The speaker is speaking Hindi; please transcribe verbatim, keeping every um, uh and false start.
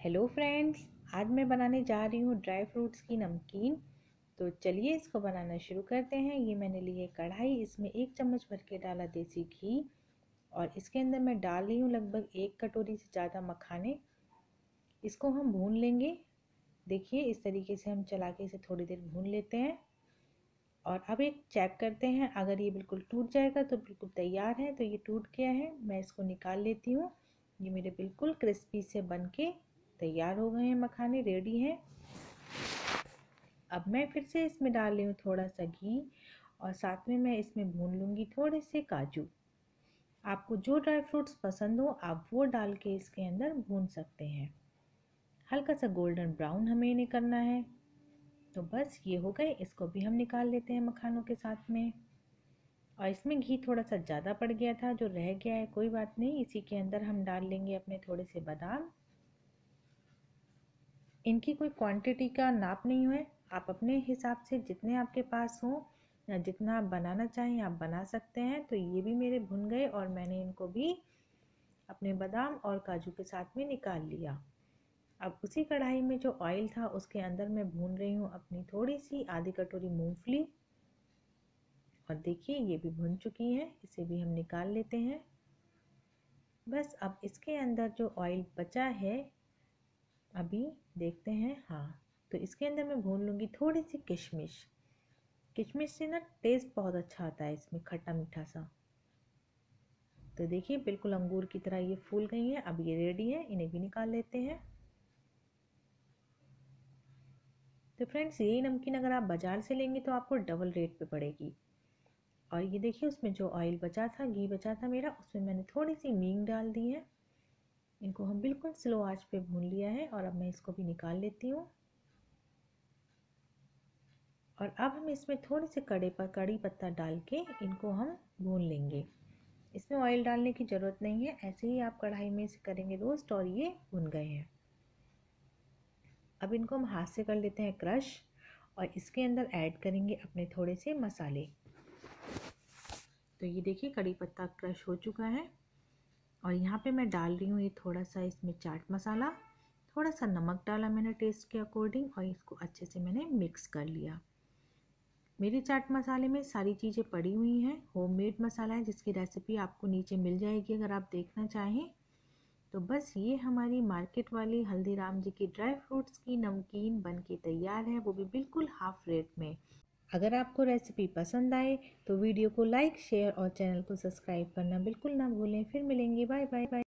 हेलो फ्रेंड्स, आज मैं बनाने जा रही हूँ ड्राई फ्रूट्स की नमकीन। तो चलिए इसको बनाना शुरू करते हैं। ये मैंने ली है कढ़ाई, इसमें एक चम्मच भर के डाला देसी घी और इसके अंदर मैं डाल रही हूँ लगभग एक कटोरी से ज़्यादा मखाने। इसको हम भून लेंगे। देखिए इस तरीके से हम चला के इसे थोड़ी देर भून लेते हैं और अब एक चेक करते हैं। अगर ये बिल्कुल टूट जाएगा तो बिल्कुल तैयार है। तो ये टूट गया है, मैं इसको निकाल लेती हूँ। ये मेरे बिल्कुल क्रिस्पी से बन के तैयार हो गए हैं, मखाने रेडी हैं। अब मैं फिर से इसमें डाल रही हूँ थोड़ा सा घी और साथ में मैं इसमें भून लूँगी थोड़े से काजू। आपको जो ड्राई फ्रूट्स पसंद हो आप वो डाल के इसके अंदर भून सकते हैं। हल्का सा गोल्डन ब्राउन हमें इन्हें करना है। तो बस ये हो गए, इसको भी हम निकाल लेते हैं मखानों के साथ में। और इसमें घी थोड़ा सा ज़्यादा पड़ गया था, जो रह गया है कोई बात नहीं। इसी के अंदर हम डाल लेंगे अपने थोड़े से बादाम। इनकी कोई क्वांटिटी का नाप नहीं है, आप अपने हिसाब से जितने आपके पास हो या जितना आप बनाना चाहें आप बना सकते हैं। तो ये भी मेरे भुन गए और मैंने इनको भी अपने बादाम और काजू के साथ में निकाल लिया। अब उसी कढ़ाई में जो ऑयल था उसके अंदर मैं भून रही हूँ अपनी थोड़ी सी आधी कटोरी मूंगफली। और देखिए ये भी भुन चुकी है, इसे भी हम निकाल लेते हैं। बस अब इसके अंदर जो ऑयल बचा है अभी देखते हैं। हाँ, तो इसके अंदर मैं भून लूँगी थोड़ी सी किशमिश। किशमिश से ना टेस्ट बहुत अच्छा आता है इसमें, खट्टा मीठा सा। तो देखिए बिल्कुल अंगूर की तरह ये फूल गई हैं। अब ये रेडी है, इन्हें भी निकाल लेते हैं। तो फ्रेंड्स यही नमकीन अगर आप बाज़ार से लेंगे तो आपको डबल रेट पे पड़ेगी। और ये देखिए उसमें जो ऑयल बचा था, घी बचा था मेरा, उसमें मैंने थोड़ी सी हींग डाल दी है। इनको हम बिल्कुल स्लो आंच पे भून लिया है और अब मैं इसको भी निकाल लेती हूँ। और अब हम इसमें थोड़े से कड़े पर कड़ी पत्ता डाल के इनको हम भून लेंगे। इसमें ऑयल डालने की ज़रूरत नहीं है, ऐसे ही आप कढ़ाई में इसे करेंगे रोस्ट और ये भुन गए हैं। अब इनको हम हाथ से कर लेते हैं क्रश और इसके अंदर ऐड करेंगे अपने थोड़े से मसाले। तो ये देखिए कड़ी पत्ता क्रश हो चुका है और यहाँ पे मैं डाल रही हूँ ये थोड़ा सा इसमें चाट मसाला, थोड़ा सा नमक डाला मैंने टेस्ट के अकॉर्डिंग और इसको अच्छे से मैंने मिक्स कर लिया। मेरे चाट मसाले में सारी चीज़ें पड़ी हुई हैं, होममेड मसाला है जिसकी रेसिपी आपको नीचे मिल जाएगी अगर आप देखना चाहें। तो बस ये हमारी मार्केट वाली हल्दीराम जी की ड्राई फ्रूट्स की नमकीन बन के तैयार है, वो भी बिल्कुल हाफ रेट में। अगर आपको रेसिपी पसंद आए तो वीडियो को लाइक शेयर और चैनल को सब्सक्राइब करना बिल्कुल ना भूलें। फिर मिलेंगे, बाय बाय बाय।